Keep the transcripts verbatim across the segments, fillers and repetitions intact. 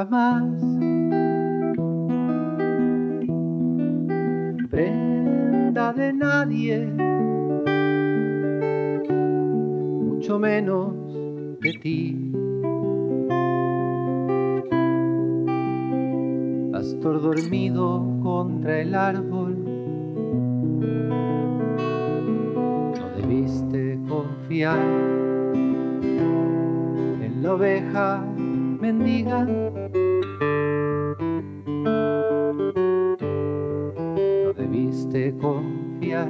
nunca más. Prenda de nadie, mucho menos de ti. Pastor dormido contra el árbol, no debiste confiar en la oveja mendiga. No debiste confiar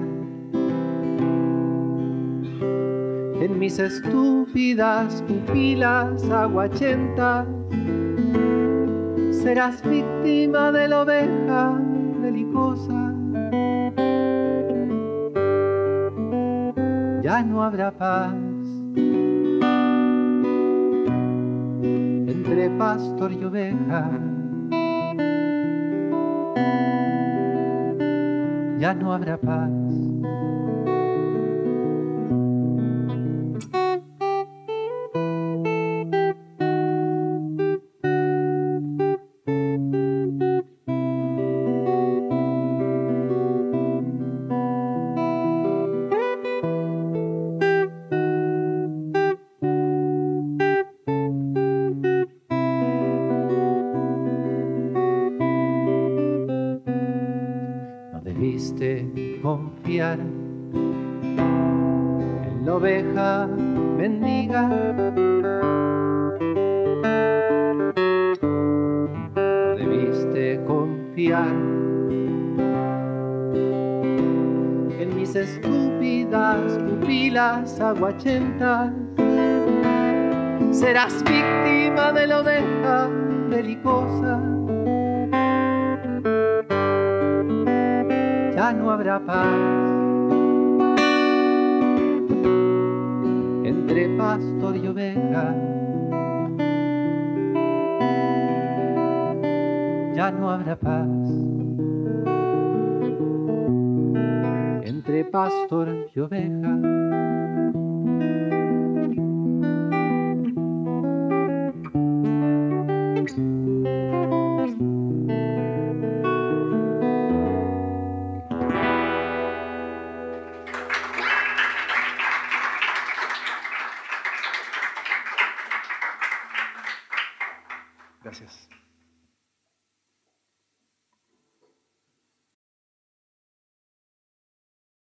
en mis estúpidas pupilas aguachentas. Serás víctima de la oveja belicosa. Ya no habrá paz entre pastor y oveja. Ya no habrá paz. Debiste confiar en la oveja mendiga. No debiste confiar en mis estúpidas pupilas aguachentas. Serás víctima de la oveja belicosa. Ya no habrá paz entre pastor y oveja. Ya no habrá paz entre pastor y oveja. Gracias.